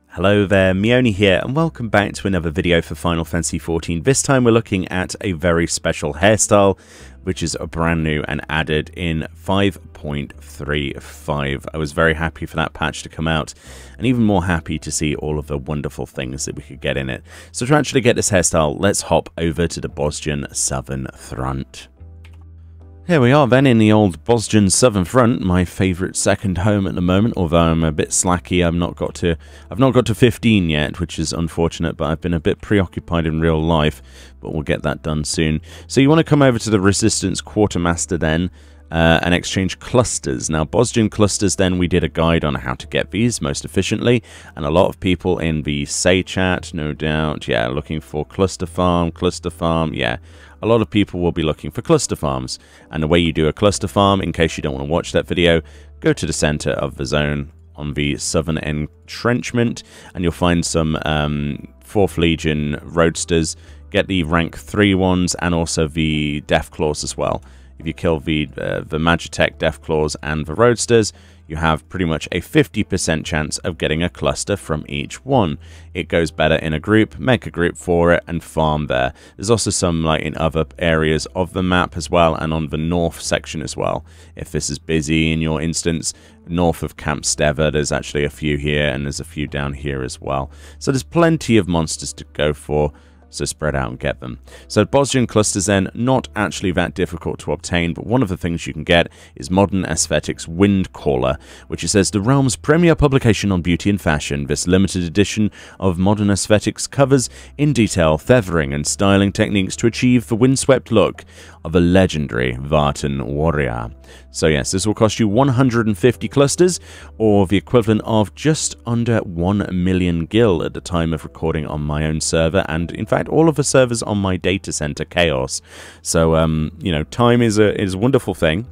Hello there, Mioni here, and welcome back to another video for Final Fantasy XIV. This time we're looking at a very special hairstyle, which is a brand new and added in 5.35. I was very happy for that patch to come out, and even more happy to see all of the wonderful things that we could get in it. So to actually get this hairstyle, let's hop over to the Bosgen Southern Front. Here we are then in the old Bosgen Southern Front, my favourite second home at the moment, although I'm a bit slacky. I've not got to 15 yet, which is unfortunate, but I've been a bit preoccupied in real life, but we'll get that done soon. So you want to come over to the Resistance Quartermaster then, and exchange clusters. Now, Bosgen clusters, then we did a guide on how to get these most efficiently, and a lot of people in the Say chat, no doubt, yeah, looking for cluster farm, yeah. A lot of people will be looking for cluster farms, and the way you do a cluster farm, in case you don't want to watch that video, go to the center of the zone on the Southern Entrenchment, and you'll find some 4th Legion Roadsters. Get the rank 3 ones, and also the Deathclaws as well. If you kill the Magitech Deathclaws and the Roadsters, you have pretty much a 50% chance of getting a cluster from each one. It goes better in a group, make a group for it, and farm there. There's also some like in other areas of the map as well, and on the north section as well. If this is busy in your instance, north of Camp Steva, there's actually a few here, and there's a few down here as well. So there's plenty of monsters to go for. So spread out and get them. So Bosgen clusters then, not actually that difficult to obtain, but one of the things you can get is Modern Aesthetics Windcaller, which it says the realm's premier publication on beauty and fashion. This limited edition of Modern Aesthetics covers in detail feathering and styling techniques to achieve the windswept look of a legendary Vartan warrior. So yes, this will cost you 150 clusters, or the equivalent of just under 1 million gil at the time of recording on my own server, and in fact all of the servers on my data center Chaos. So you know, time is a wonderful thing.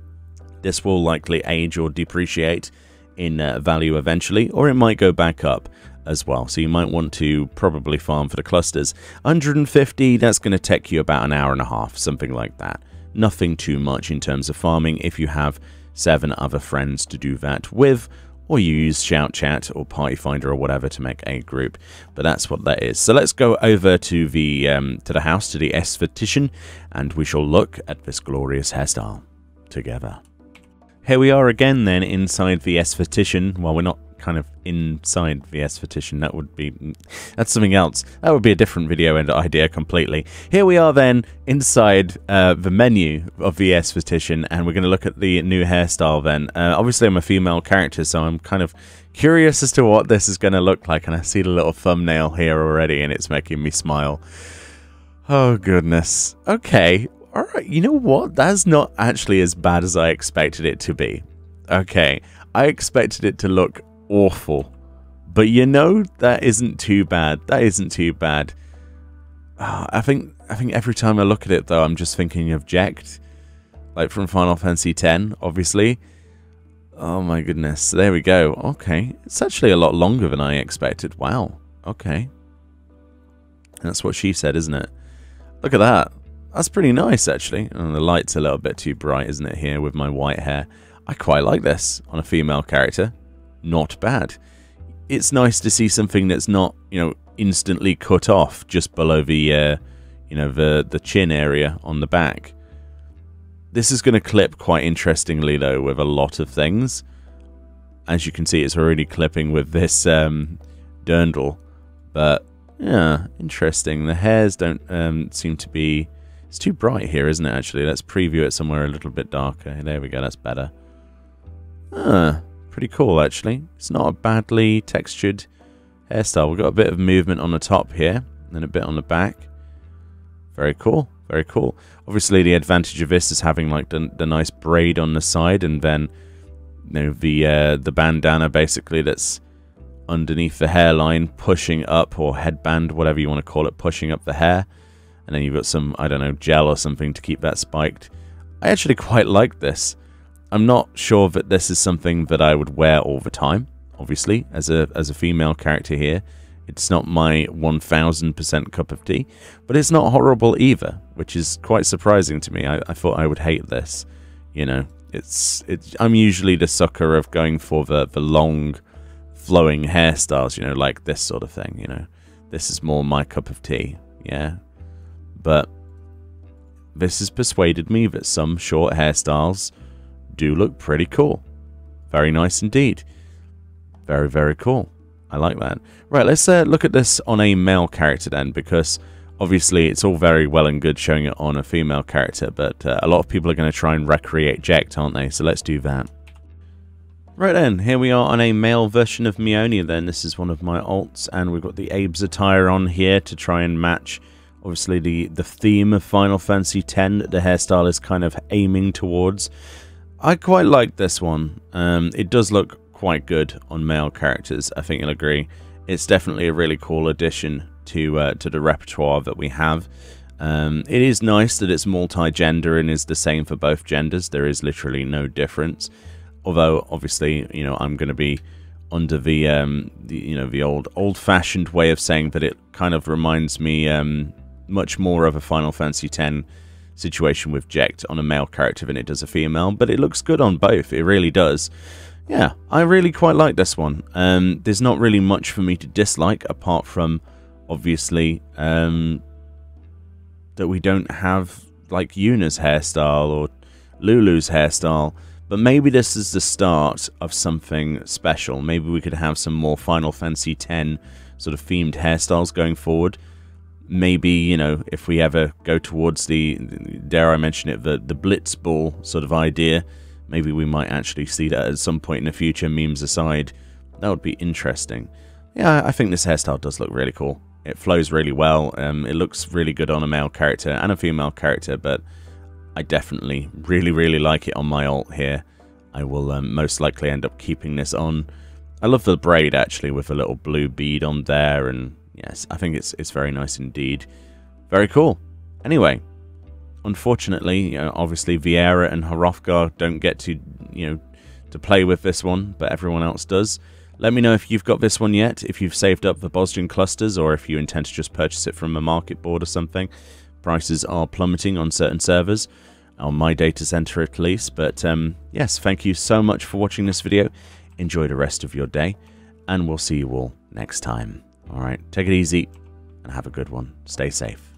This will likely age or depreciate in value eventually, or it might go back up as well. So you might want to probably farm for the clusters. 150, that's going to take you about an hour and a half, something like that. Nothing too much in terms of farming if you have 7 other friends to do that with, or you use Shout Chat or Party Finder or whatever to make a group. But that's what that is. So let's go over to the house, to the Esthetition, and we shall look at this glorious hairstyle together. Here we are again then inside the Esthetition. Well, we're not kind of inside the Esthetition. That's something else. That would be a different video and idea completely. Here we are then inside the menu of the Esthetition, and we're going to look at the new hairstyle then. Obviously I'm a female character, so I'm kind of curious as to what this is going to look like, and I see the little thumbnail here already and it's making me smile. Oh goodness. Okay. Alright, you know what? That's not actually as bad as I expected it to be. Okay, I expected it to look awful, but you know, that isn't too bad. That isn't too bad. I think every time I look at it though, I'm just thinking of Jecht, like from Final Fantasy X, obviously. Oh my goodness, there we go. Okay, it's actually a lot longer than I expected. Wow. Okay, that's what she said, isn't it? Look at that. That's pretty nice, actually. And the light's a little bit too bright, isn't it, here with my white hair. I quite like this on a female character. Not bad. It's nice to see something that's not, you know, instantly cut off just below the, you know, the chin area on the back. This is going to clip quite interestingly, though, with a lot of things. As you can see, it's already clipping with this dirndl. But, yeah, interesting. The hairs don't seem to be... It's too bright here, isn't it, actually? Let's preview it somewhere a little bit darker. There we go, that's better. Pretty cool, actually. It's not a badly textured hairstyle. We've got a bit of movement on the top here, and a bit on the back. Very cool, very cool. Obviously, the advantage of this is having like the nice braid on the side, and then, you know, the bandana basically that's underneath the hairline pushing up, or headband, whatever you want to call it, pushing up the hair. And then you've got some, I don't know, gel or something to keep that spiked. I actually quite like this. I'm not sure that this is something that I would wear all the time, obviously, as a female character here. It's not my 1000% cup of tea, but it's not horrible either, which is quite surprising to me. I thought I would hate this, you know. I'm usually the sucker of going for the long, flowing hairstyles, you know, like this sort of thing, you know. This is more my cup of tea, yeah. But this has persuaded me that some short hairstyles do look pretty cool. Very nice indeed. Very, very cool. I like that. Right, let's look at this on a male character then, because obviously it's all very well and good showing it on a female character, but a lot of people are going to try and recreate Jecht, aren't they? So let's do that. Right then, here we are on a male version of Mionia then. This is one of my alts, and we've got the Abe's attire on here to try and match, obviously, the theme of Final Fantasy X that the hairstyle is kind of aiming towards. I quite like this one. It does look quite good on male characters, I think you'll agree. It's definitely a really cool addition to the repertoire that we have. It is nice that it's multi-gender and is the same for both genders. There is literally no difference. Although, obviously, you know, I'm going to be under the old-fashioned way of saying that it kind of reminds me much more of a Final Fantasy X situation with Jecht on a male character than it does a female. But it looks good on both. It really does. Yeah, I really quite like this one. There's not really much for me to dislike, apart from, obviously, that we don't have, like, Yuna's hairstyle or Lulu's hairstyle. But maybe this is the start of something special. Maybe we could have some more Final Fantasy X sort of themed hairstyles going forward. Maybe, you know, if we ever go towards the, dare I mention it, the Blitzball sort of idea, maybe we might actually see that at some point in the future, memes aside. That would be interesting. Yeah, I think this hairstyle does look really cool. It flows really well. It looks really good on a male character and a female character, but I definitely really like it on my alt here. I will most likely end up keeping this on. I love the braid actually with a little blue bead on there, and yes, I think it's very nice indeed. Very cool. Anyway, unfortunately, you know, obviously Viera and Hrothgar don't get to, you know, to play with this one, but everyone else does. Let me know if you've got this one yet, if you've saved up the Bosgen clusters, or if you intend to just purchase it from a market board or something. Prices are plummeting on certain servers, on my data center at least. But yes, thank you so much for watching this video. Enjoy the rest of your day, and we'll see you all next time. Alright, take it easy, and have a good one. Stay safe.